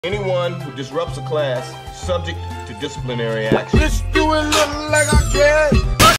Anyone who disrupts a class subject to disciplinary action. Let's do a little